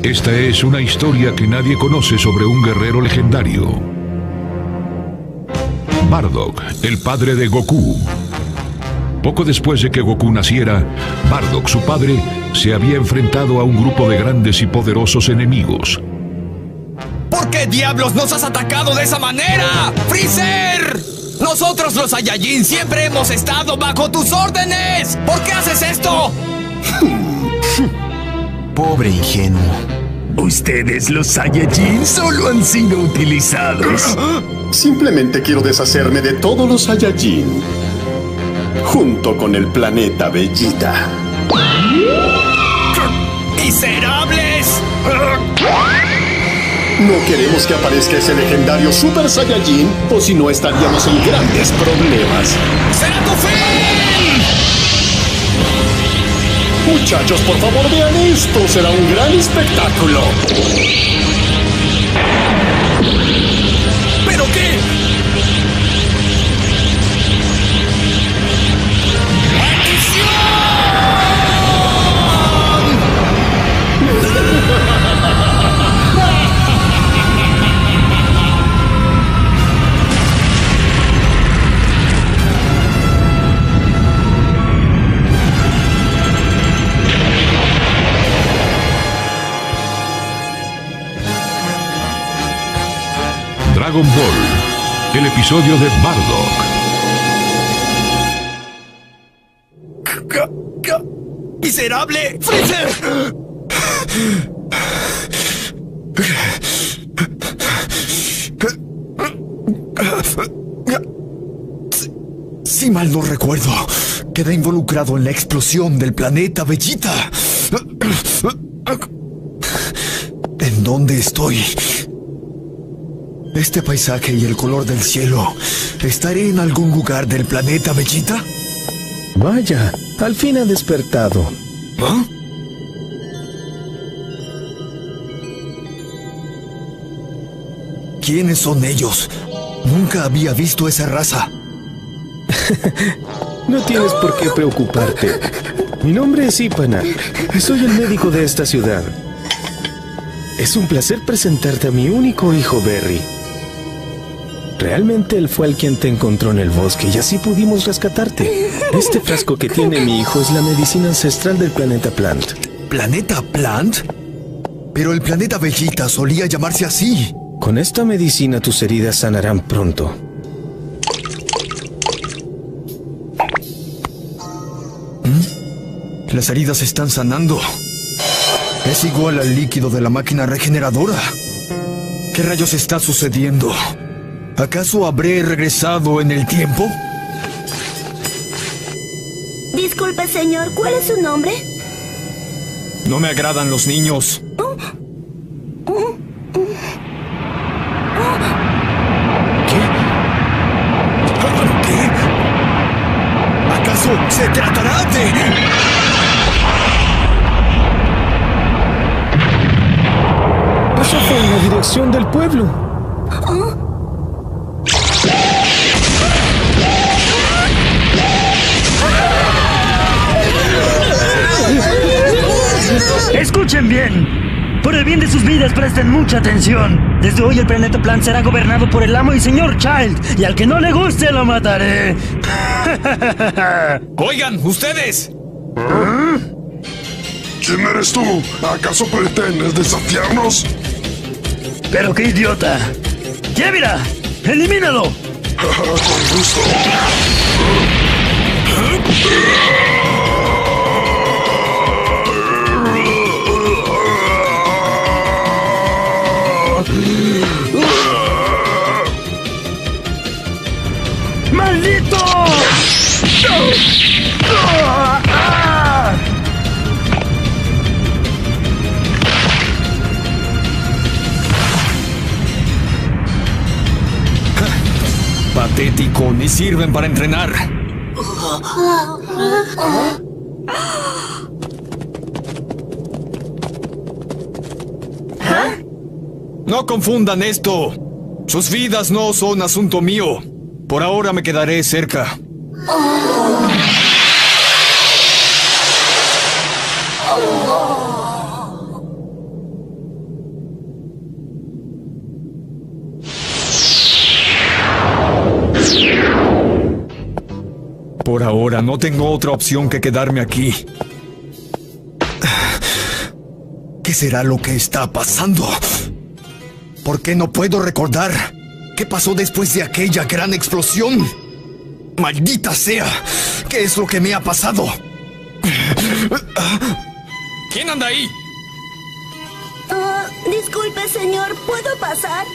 Esta es una historia que nadie conoce sobre un guerrero legendario. Bardock, el padre de Goku. Poco después de que Goku naciera, Bardock, su padre, se había enfrentado a un grupo de grandes y poderosos enemigos. ¿Por qué diablos nos has atacado de esa manera, Freezer? Nosotros los Saiyajin siempre hemos estado bajo tus órdenes. ¿Por qué haces esto? Pobre ingenuo. Ustedes, los Saiyajin, solo han sido utilizados. Simplemente quiero deshacerme de todos los Saiyajin, junto con el planeta Vegeta. ¡Miserables! No queremos que aparezca ese legendario Super Saiyajin, o si no estaríamos en grandes problemas. ¡Será tu fin! Muchachos, por favor, vean esto. Será un gran espectáculo. ¿Pero qué? Dragon Ball, el episodio de Bardock. ¡Miserable! ¡Freezer! Si mal no recuerdo, quedé involucrado en la explosión del planeta Vegeta. ¿En dónde estoy? Este paisaje y el color del cielo. ¿Estaré en algún lugar del planeta Vegeta? Vaya, al fin ha despertado. ¿Ah? ¿Quiénes son ellos? Nunca había visto esa raza. No tienes por qué preocuparte. Mi nombre es Ipana. Soy el médico de esta ciudad. Es un placer presentarte a mi único hijo, Berry. Realmente él fue el quien te encontró en el bosque y así pudimos rescatarte. Este frasco que tiene mi hijo es la medicina ancestral del planeta Plant. ¿Planeta Plant? Pero el planeta Vegeta solía llamarse así. Con esta medicina tus heridas sanarán pronto. Las heridas están sanando. Es igual al líquido de la máquina regeneradora. ¿Qué rayos está sucediendo? ¿Acaso habré regresado en el tiempo? Disculpe, señor, ¿cuál es su nombre? No me agradan los niños. ¿Qué? ¿Acaso se tratará de...? Eso fue en la dirección del pueblo. ¡Escuchen bien! Por el bien de sus vidas, presten mucha atención. Desde hoy el planeta Plant será gobernado por el amo y señor Child, y al que no le guste lo mataré. Oigan, ustedes. ¿Quién eres tú? ¿Acaso pretendes desafiarnos? Pero qué idiota. ¡Yevira! ¡Elimínalo! Con gusto. ¡Maldito! Patético, ni sirven para entrenar. No confundan esto. Sus vidas no son asunto mío. Por ahora me quedaré cerca. Por ahora no tengo otra opción que quedarme aquí. ¿Qué será lo que está pasando? ¿Por qué no puedo recordar qué pasó después de aquella gran explosión? ¡Maldita sea! ¿Qué es lo que me ha pasado? ¿Quién anda ahí? Disculpe, señor, ¿puedo pasar?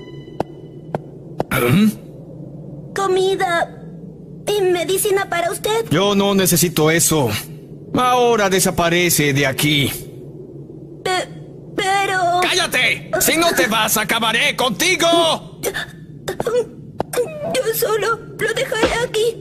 Comida y medicina para usted. Yo no necesito eso. Ahora desaparece de aquí. Pero... ¡Cállate! Si no te vas, acabaré contigo. Yo solo lo dejaré aquí.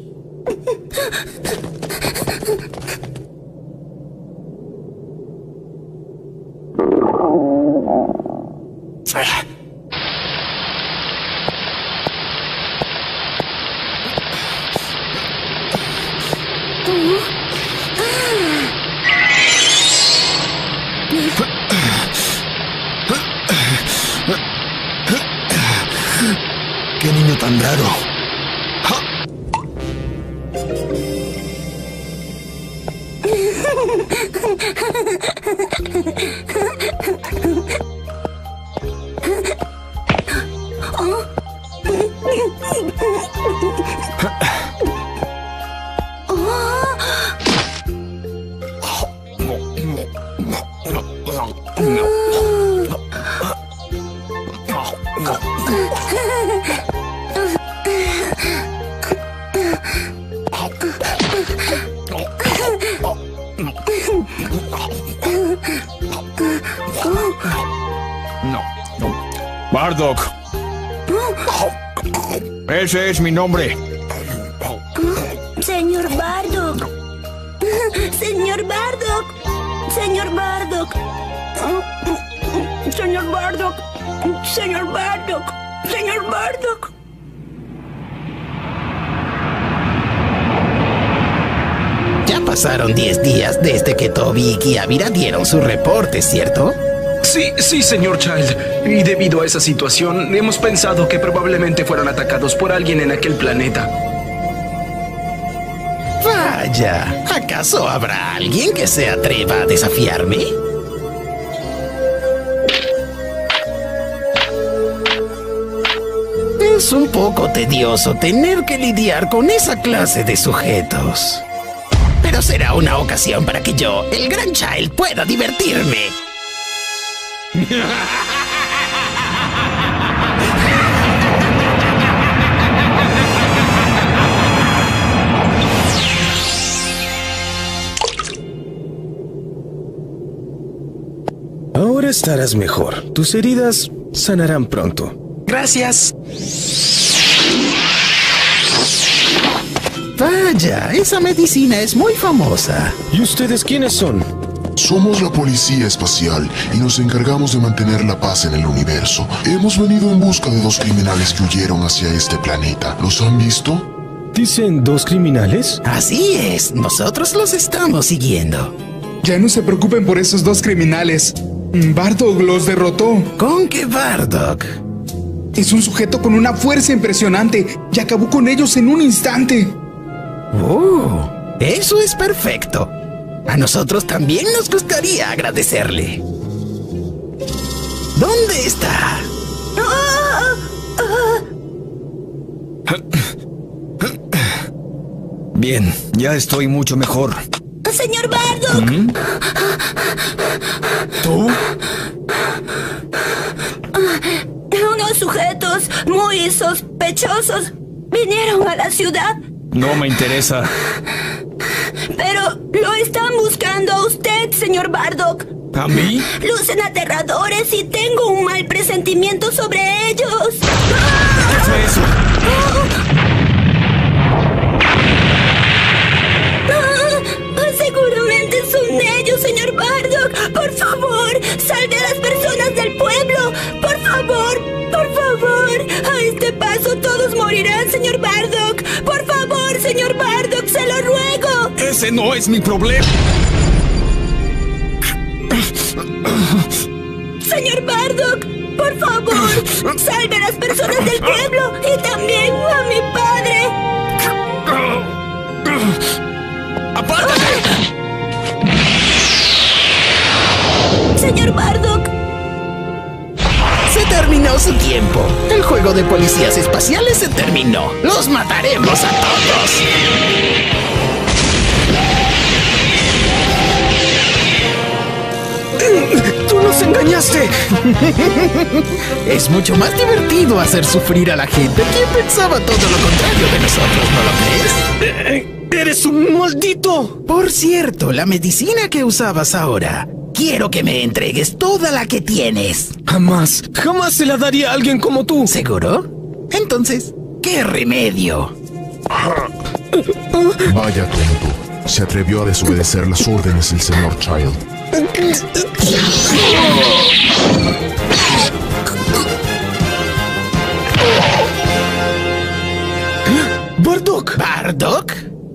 ¡Qué niño tan raro! Bardock. Ese es mi nombre. Señor Bardock. Señor Bardock. Señor Bardock. Señor Bardock. Señor Bardock. Señor Bardock. Ya pasaron 10 días desde que Toby y Kiavira dieron su reporte, ¿cierto? Sí, señor Child. Y debido a esa situación, hemos pensado que probablemente fueron atacados por alguien en aquel planeta. Vaya, ¿acaso habrá alguien que se atreva a desafiarme? Es un poco tedioso tener que lidiar con esa clase de sujetos. Pero será una ocasión para que yo, el gran Child, pueda divertirme. Ahora estarás mejor. Tus heridas sanarán pronto. Gracias. Vaya, esa medicina es muy famosa. ¿Y ustedes quiénes son? Somos la Policía Espacial y nos encargamos de mantener la paz en el universo. Hemos venido en busca de 2 criminales que huyeron hacia este planeta. ¿Los han visto? ¿Dicen 2 criminales? Así es, nosotros los estamos siguiendo. Ya no se preocupen por esos 2 criminales. Bardock los derrotó. ¿Con qué Bardock? Es un sujeto con una fuerza impresionante y acabó con ellos en un instante. Eso es perfecto. A nosotros también nos gustaría agradecerle. ¿Dónde está? Bien, ya estoy mucho mejor. Señor Bardock. ¿Tú? Unos sujetos muy sospechosos vinieron a la ciudad. No me interesa. Pero lo están buscando a usted, señor Bardock. ¿A mí? Lucen aterradores y tengo un mal presentimiento sobre ellos. ¿Qué fue eso? Seguramente son ellos, señor Bardock. Por favor, salve a las personas del pueblo. Por favor, por favor. A este paso todos morirán, señor Bardock. Por favor, señor Bardock, se lo ruego. Ese no es mi problema. Señor Bardock, por favor, salve a las personas del pueblo y también a mi padre. juego de policías espaciales se terminó. ¡Los mataremos a todos! ¡Tú nos engañaste! Es mucho más divertido hacer sufrir a la gente. ¿Quién pensaba todo lo contrario de nosotros, no lo crees? ¡Eres un maldito! Por cierto, la medicina que usabas ahora. Quiero que me entregues toda la que tienes. Jamás se la daría a alguien como tú. ¿Seguro? Entonces, ¿qué remedio? Vaya tonto. Se atrevió a desobedecer las órdenes del señor Child. ¡Bardock! ¿Bardock?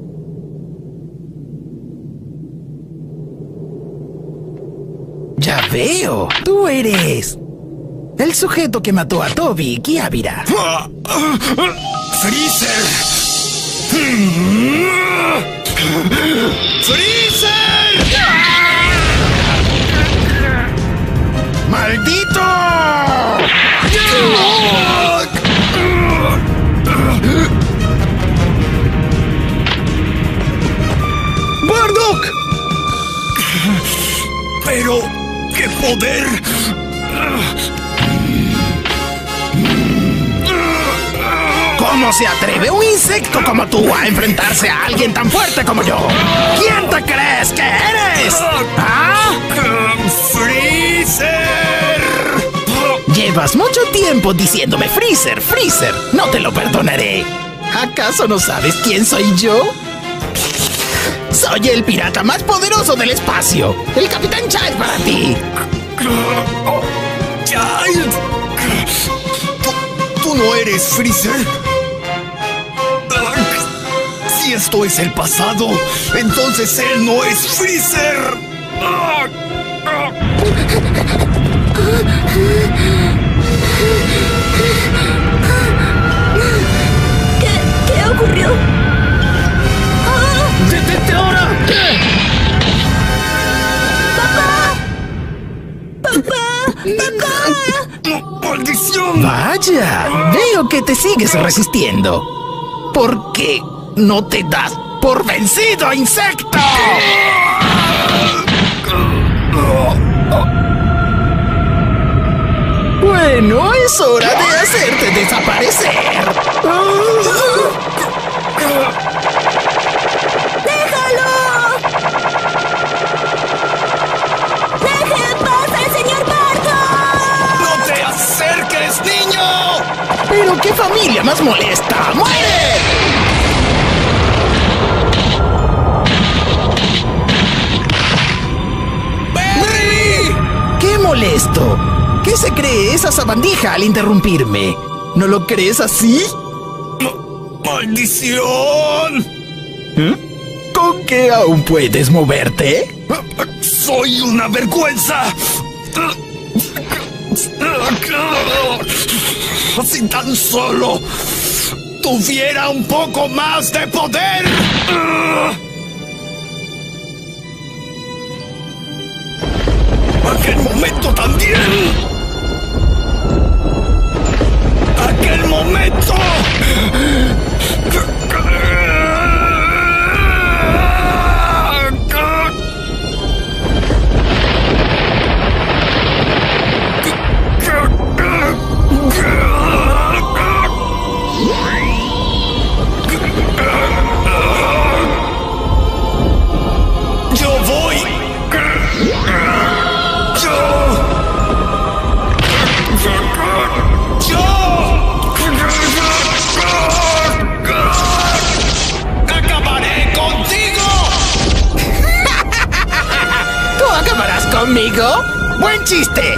Ya veo. Tú eres el sujeto que mató a Toby y Kiavira. ¡Freezer! ¡Freezer! ¡Maldito! ¡Bardock! ¡Pero qué poder! ¿Cómo se atreve un insecto como tú a enfrentarse a alguien tan fuerte como yo? ¿Quién te crees que eres? ¿Ah? ¡Freezer! Llevas mucho tiempo diciéndome Freezer, Freezer. No te lo perdonaré. ¿Acaso no sabes quién soy yo? Soy el pirata más poderoso del espacio. El Capitán Child para ti. ¡Child! ¿Tú no eres Freezer? Si esto es el pasado, entonces él no es Freezer. ¿Qué ocurrió? ¡Detente ahora! ¡Maldición! Vaya, veo que te sigues resistiendo. ¿Por qué no te das por vencido, insecto? Bueno, es hora de hacerte desaparecer. ¡Déjalo! ¡Deje en paz al señor Bardock! ¡No te acerques, niño! ¡Pero qué familia más molesta! ¡Muere! ¡Barry! ¡Qué molesto! ¿Qué se cree esa sabandija al interrumpirme? ¿No lo crees así? ¡Maldición! ¿Con qué aún puedes moverte? ¡Soy una vergüenza! Si tan solo tuviera un poco más de poder. Aquel momento también. Aquel momento. ¿Conmigo? ¡Buen chiste!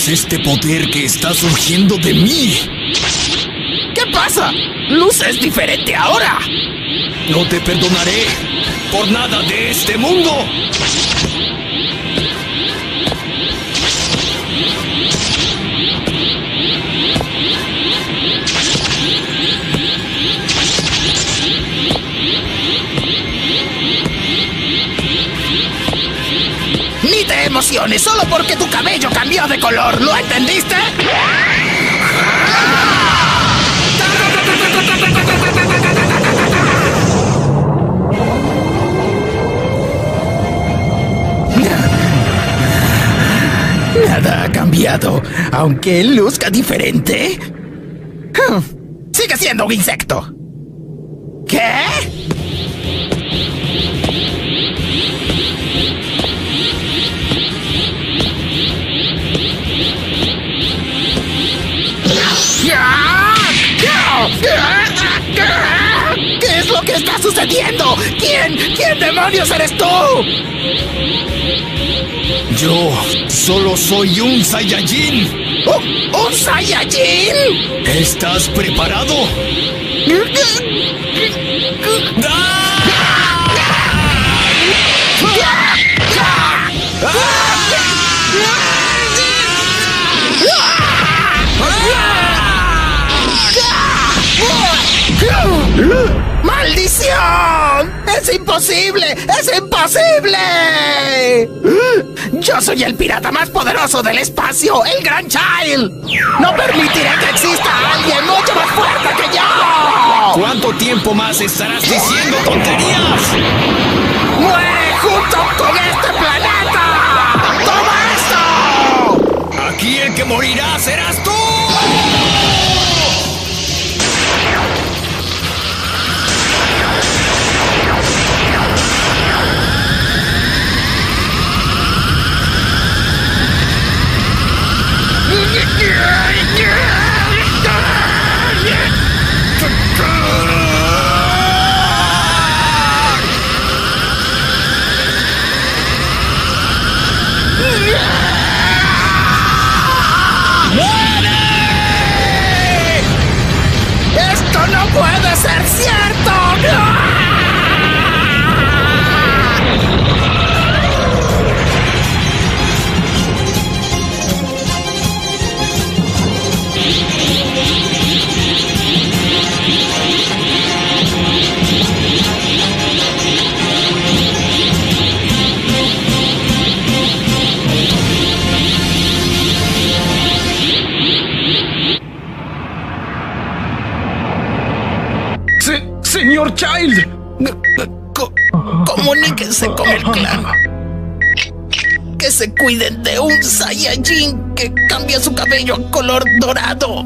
este poder que está surgiendo de mí? ¿Qué pasa? Luz es diferente ahora. No te perdonaré por nada de este mundo. Ni te emociones solo porque tu cabello cambió de color. ¿Lo entendiste? Nada ha cambiado, aunque él luzca diferente. Sigue siendo un insecto. ¿Qué? ¿Qué es lo que está sucediendo? ¿Quién demonios eres tú? Yo solo soy un Saiyajin. ¿Un Saiyajin? ¿Estás preparado? ¡Maldición! ¡Es imposible! ¡Es imposible! Yo soy el pirata más poderoso del espacio, el Gran Child. No permitiré que exista alguien mucho más fuerte que yo. ¿Cuánto tiempo más estarás diciendo tonterías? ¡Muere junto con este planeta! ¡Toma esto! Aquí el que morirá serás tú. ¡Esto no puede ser cierto! ¡No! ¡Señor Child! Comuníquense con el clan. Que se cuiden de un Saiyajin que cambia su cabello a color dorado.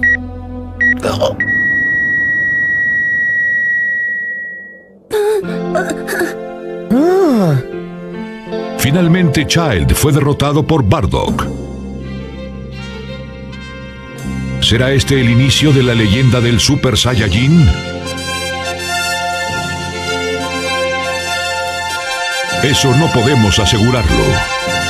Finalmente, Child fue derrotado por Bardock. ¿Será este el inicio de la leyenda del Super Saiyajin? Eso no podemos asegurarlo.